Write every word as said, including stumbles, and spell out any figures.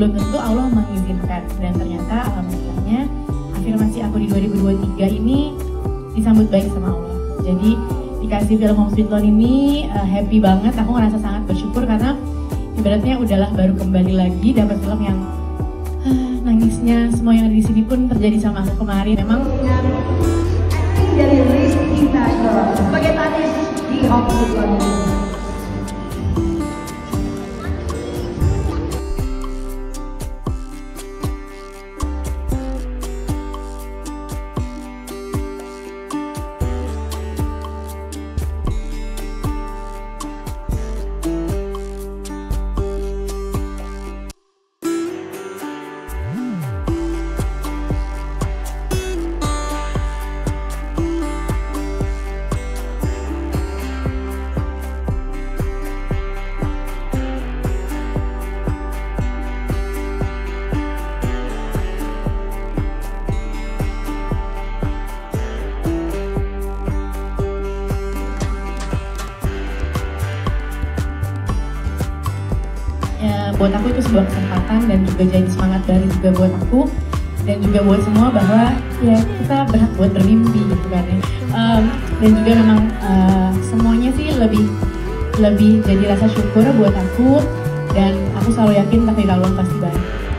belum tentu Allah mengizinkan. Dan ternyata alhamdulillahnya afirmasi aku di dua ribu dua puluh tiga ini disambut baik sama Allah. Jadi dikasih film Home Sweet Loan ini uh, happy banget. Aku ngerasa sangat bersyukur karena ibaratnya udahlah baru kembali lagi dapat film yang uh, nangisnya semua yang ada di sini pun terjadi sama aku kemarin. Memang acting dari Rizky Bilar sebagai Tanis di Home Sweet Loan. Ya, buat aku itu sebuah kesempatan dan juga jadi semangat dari juga buat aku dan juga buat semua bahwa ya kita berhak buat bermimpi gitu kan ya. Um, dan juga memang uh, semuanya sih lebih lebih jadi rasa syukur buat aku dan aku selalu yakin takdir Allah pasti baik.